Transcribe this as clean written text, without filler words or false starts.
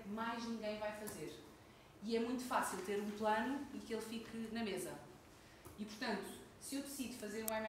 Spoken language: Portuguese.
mais ninguém vai fazer. E é muito fácil ter um plano e que ele fique na mesa. E, portanto, se eu decido fazer o